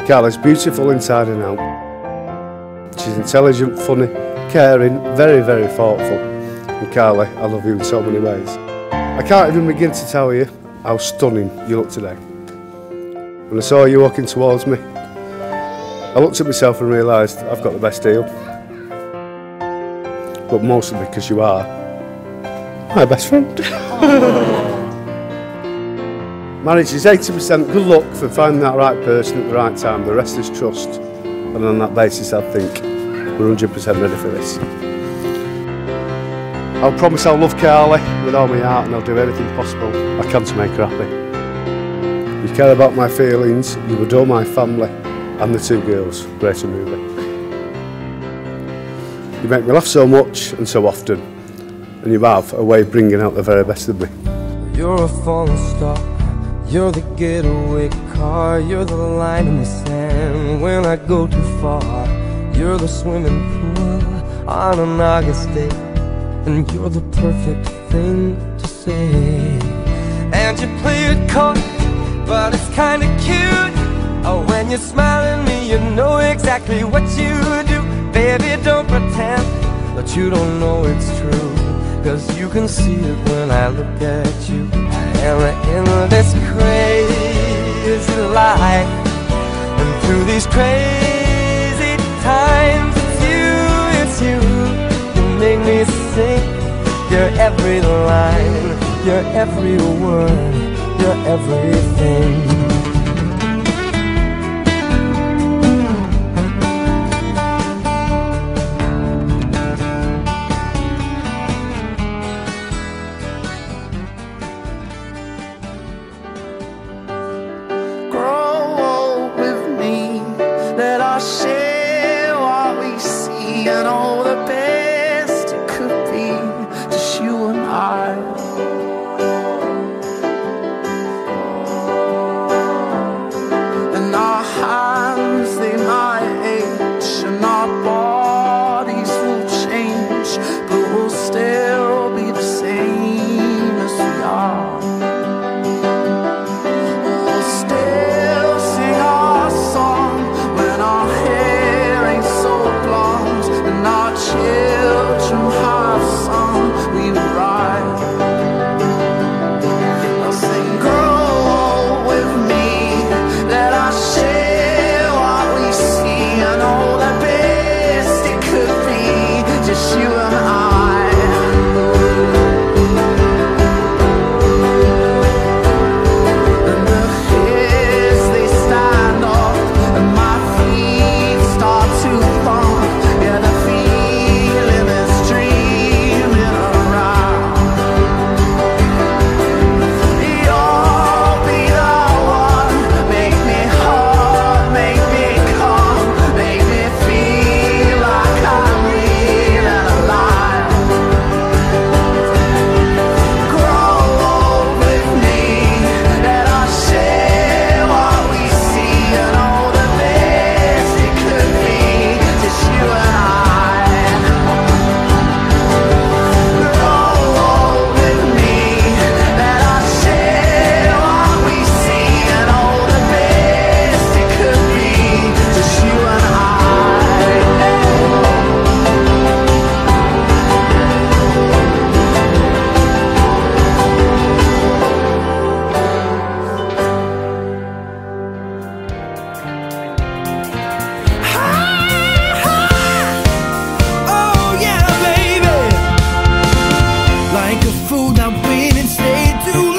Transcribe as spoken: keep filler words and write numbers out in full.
Carly's beautiful inside and out. She's intelligent, funny, caring, very, very thoughtful. And Carly, I love you in so many ways. I can't even begin to tell you how stunning you look today. When I saw you walking towards me, I looked at myself and realised I've got the best deal. But mostly because you are my best friend. Marriage is eighty percent good luck for finding that right person at the right time. The rest is trust. And on that basis, I think we're one hundred percent ready for this. I'll promise I'll love Carly with all my heart, and I'll do everything possible I can to make her happy. You care about my feelings, you adore my family and the two girls. Great a movie. You make me laugh so much and so often, and you have a way of bringing out the very best of me. You're a falling star, you're the getaway car, you're the line in the sand when I go too far. You're the swimming pool on an August day, and you're the perfect thing to say. And you play it coy, but it's kinda cute. Oh, when you smile at me, you know exactly what you do. Baby, don't pretend that you don't know it's true, 'cause you can see it when I look at you. And in this crazy life, and through these crazy times, it's you, it's you. You make me sing your every line, your every word, your everything. Let us share what we see, and all the best it could be, just you and I. And our hands, they might age, and our bodies will change, but we'll still be the same as we are. We'll still sing our song when our hair ain't so blonde, and our children have sung we would ride. I'll sing, grow old with me, let us share what we see, and all the best it could be, just you and I. And the hairs, they stand up, and my feet start to thump. Yeah, the feeling is dreaming around. You'll be the one, make me hot, make me calm, make me feel like I'm real and alive. Grow old with me, let us share what we see, and all the best it could be, just you and I. Grow old with me, let us share what we see, and all the best it could be, just you and I. Oh yeah, baby. Like a fool, I've been and stayed too